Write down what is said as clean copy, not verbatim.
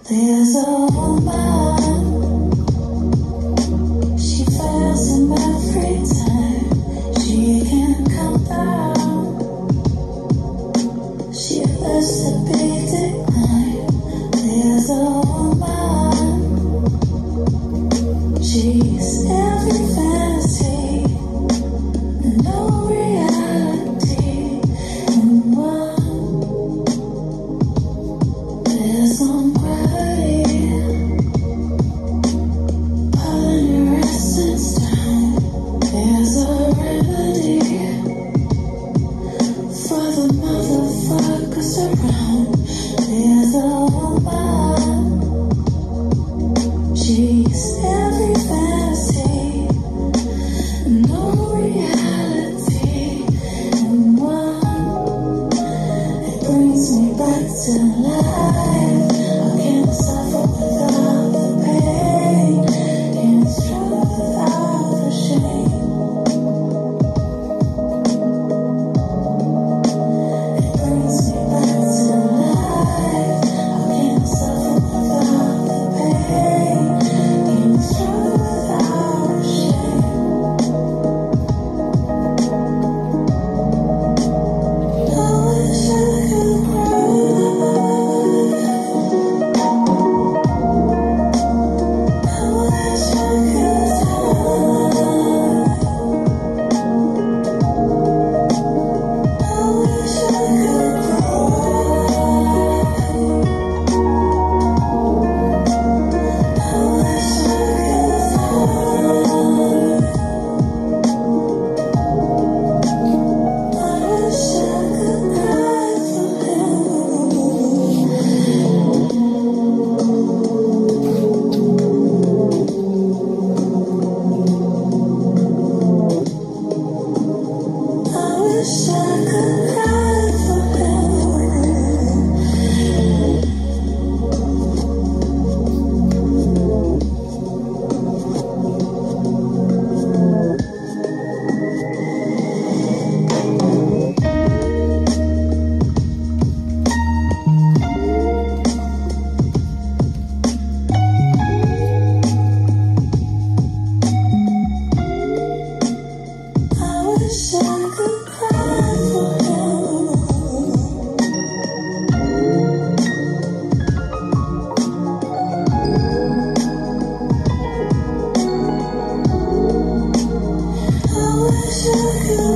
There's a woman, she fails in every time. She can come down, she hurts the big decline. There's a woman, she's every fantasy, no reality in one. There's one gravity, pulling your essence down. There's a remedy for the motherfuckers around. There's a woman, she's every fantasy, no reality in one. It brings me back to life. How can I suffer without the pain? Can't struggle without the shame. It brings me back to life. How can I suffer without the pain? Can't struggle without the shame. I wish I could cry. I wish I could die. I wish I could cry. I wish I could die. I wish I could cry for him. I wish I could cry for him. I wish I could cry for him. I wish I could